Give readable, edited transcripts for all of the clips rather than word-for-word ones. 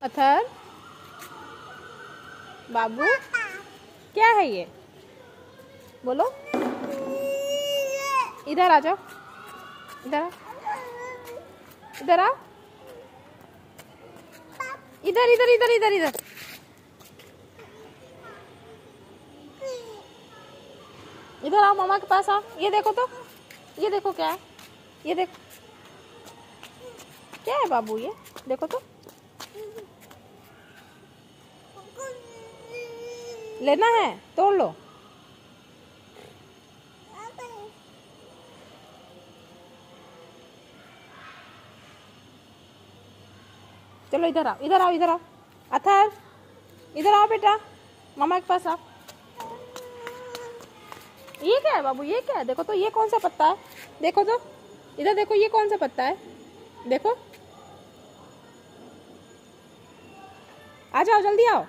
अथर, बाबू, क्या है ये? बोलो। इधर आ जाओ, इधर आ, इधर आ, इधर इधर इधर इधर इधर। इधर आओ, मामा के पास आओ। ये देखो तो, ये देखो क्या है, ये देखो क्या है बाबू, ये देखो तो। लेना है, तोड़ लो। चलो इधर आओ, इधर आओ, इधर आओ। अथर, इधर आओ बेटा, मामा के पास आओ। ये क्या है बाबू, ये क्या है? देखो तो, ये कौन सा पत्ता है? देखो तो, इधर देखो, ये कौन सा पत्ता है? देखो, आ जाओ, जल्दी आओ।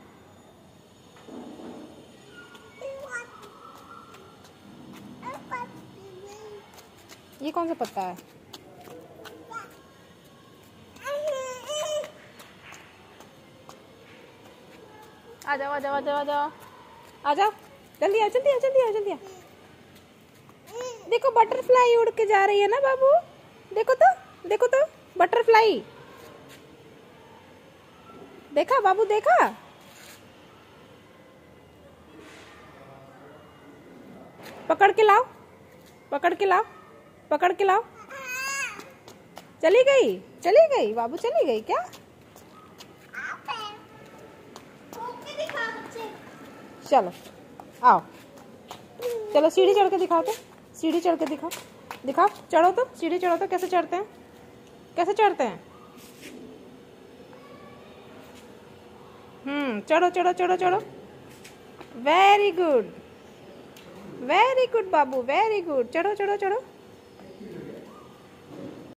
ये कौन सा पत्ता है? आ जाओ, आ जाओ, आ जाओ, आ जाओ, आ जाओ, जल्दी आ, जल्दी आ, जल्दी आ, जल्दी आ। देखो बटरफ्लाई उड़ के जा रही है ना बाबू, देखो तो, देखो तो, बटरफ्लाई देखा बाबू, देखा? पकड़ के लाओ, पकड़ के लाओ, पकड़ के लाओ। चली गई, चली गई बाबू, चली गई क्या? चलो आओ, चलो सीढ़ी चढ़ के दिखाओ तो, सीढ़ी चढ़ के दिखाओ, दिखाओ, चढ़ो तो, सीढ़ी चढ़ो तो। कैसे चढ़ते हैं, कैसे चढ़ते हैं? चढ़ो चढ़ो चढ़ो चढ़ो। वेरी गुड, वेरी गुड बाबू, वेरी गुड। चढ़ो चढ़ो चढ़ो।